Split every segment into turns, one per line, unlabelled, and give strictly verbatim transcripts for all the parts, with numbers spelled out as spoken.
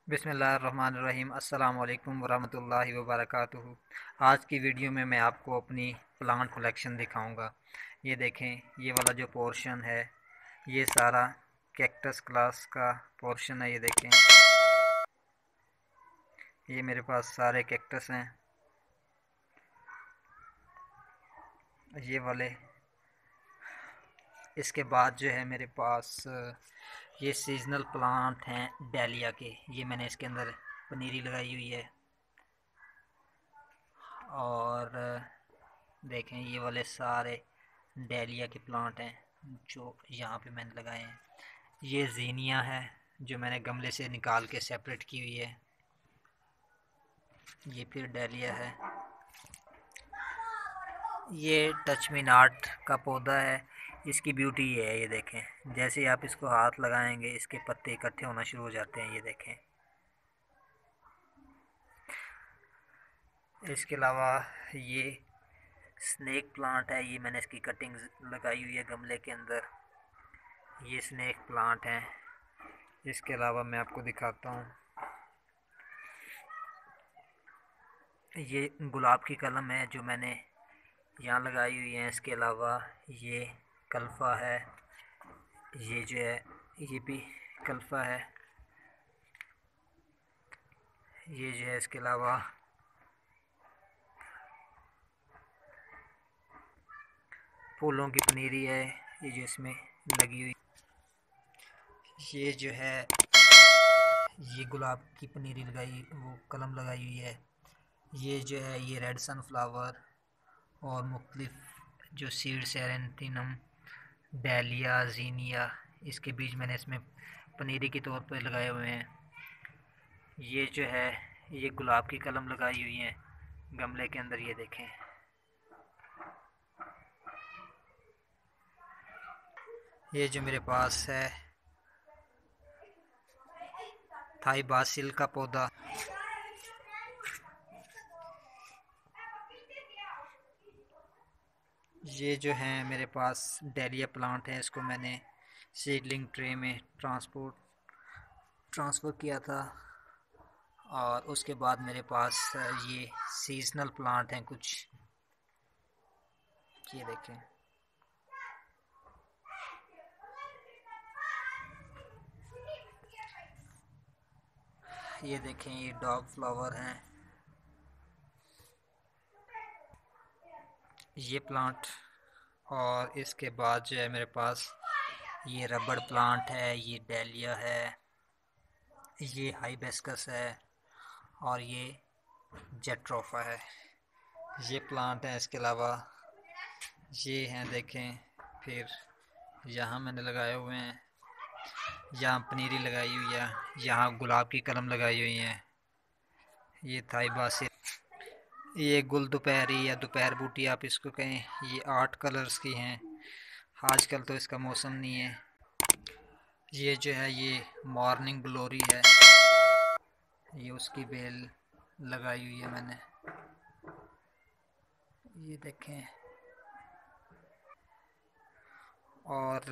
बिस्मिल्लाहिर्रहमानिर्रहीम। अस्सलाम वालेकुम वरहमतुल्लाहि वबरकातुहू। आज की वीडियो में मैं आपको अपनी प्लांट कलेक्शन दिखाऊंगा। ये देखें, ये वाला जो पोर्शन है ये सारा कैक्टस क्लास का पोर्शन है। ये देखें, ये मेरे पास सारे कैक्टस हैं। ये वाले, इसके बाद जो है मेरे पास ये सीजनल प्लांट हैं डालिया के। ये मैंने इसके अंदर पनीरी लगाई हुई है। और देखें, ये वाले सारे डालिया के प्लांट हैं जो यहाँ पे मैंने लगाए हैं। ये जीनिया है जो मैंने गमले से निकाल के सेपरेट की हुई है। ये फिर डालिया है। ये टच मी नॉट का पौधा है। इसकी ब्यूटी ये है, ये देखें, जैसे ही आप इसको हाथ लगाएंगे इसके पत्ते इकट्ठे होना शुरू हो जाते हैं। ये देखें। इसके अलावा ये स्नेक प्लांट है। ये मैंने इसकी कटिंग लगाई हुई है गमले के अंदर। ये स्नेक प्लांट है। इसके अलावा मैं आपको दिखाता हूँ, ये गुलाब की कलम है जो मैंने यहाँ लगाई हुई है। इसके अलावा ये कल्फा है। ये जो है ये भी कल्फा है। ये जो है, इसके अलावा फूलों की पनीरी है ये जो इसमें लगी हुई। ये जो है ये गुलाब की पनीरी लगाई, वो कलम लगाई हुई है। ये जो है ये रेड सनफ्लावर और मुख्तलिफ जो सीड्स है, एरेंथिनम, डालिया, जीनिया, इसके बीज मैंने इसमें पनीरी के तौर पर लगाए हुए हैं। ये जो है ये गुलाब की कलम लगाई हुई है गमले के अंदर। ये देखें, ये जो मेरे पास है थाई बासिल का पौधा। ये जो है मेरे पास डालिया प्लांट है। इसको मैंने सीडलिंग ट्रे में ट्रांसपोर्ट ट्रांसफ़र किया था। और उसके बाद मेरे पास ये सीजनल प्लांट हैं कुछ। ये देखें, ये देखें, ये डॉग फ्लावर हैं। ये प्लांट, और इसके बाद जो है मेरे पास ये रबड़ प्लांट है। ये डालिया है। ये हाइबिस्कस है। और ये जेट्रोफा है। ये प्लांट है। इसके अलावा ये हैं, देखें, फिर यहाँ मैंने लगाए हुए हैं। यहाँ पनीरी लगाई हुई है। यहाँ गुलाब की कलम लगाई हुई है। ये थाई बासिल, ये गुल दोपहरी या दोपहर बूटी आप इसको कहें। ये आठ कलर्स की हैं। आजकल तो इसका मौसम नहीं है। ये जो है ये मॉर्निंग ग्लोरी है। ये उसकी बेल लगाई हुई है मैंने। ये देखें, और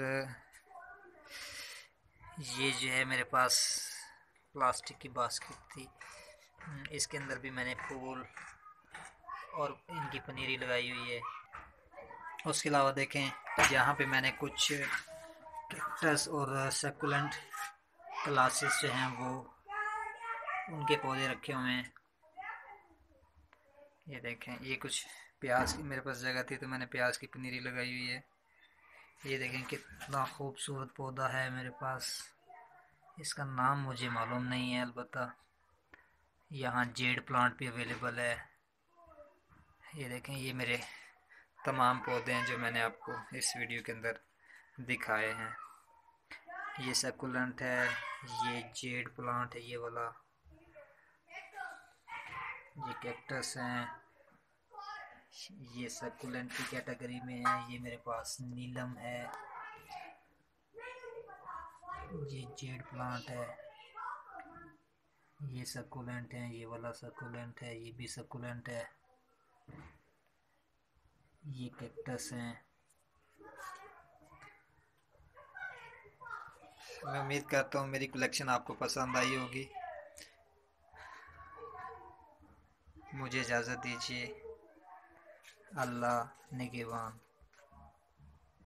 ये जो है मेरे पास प्लास्टिक की बास्केट थी, इसके अंदर भी मैंने फूल और इनकी पनीरी लगाई हुई है। उसके अलावा देखें, यहाँ पे मैंने कुछ कैक्टस और सक्युलेंट क्लासेस जो हैं वो उनके पौधे रखे हुए हैं। ये देखें, ये कुछ प्याज की मेरे पास जगह थी तो मैंने प्याज की पनीरी लगाई हुई है। ये देखें कितना खूबसूरत पौधा है मेरे पास। इसका नाम मुझे मालूम नहीं है, अलबत्ता यहाँ जेड प्लांट भी अवेलेबल है। ये देखें, ये मेरे तमाम पौधे हैं जो मैंने आपको इस वीडियो के अंदर दिखाए हैं। ये सक्युलेंट है। ये जेड प्लांट है, ये वाला। ये कैक्टस हैं। ये सक्युलेंट की कैटेगरी में है। ये मेरे पास नीलम है। ये जेड प्लांट है। ये सक्युलेंट है। ये वाला सक्युलेंट है। ये भी सक्युलेंट है। ये कैक्टस हैं। मैं उम्मीद करता हूँ मेरी कलेक्शन आपको पसंद आई होगी। मुझे इजाज़त दीजिए। अल्लाह निगहबान।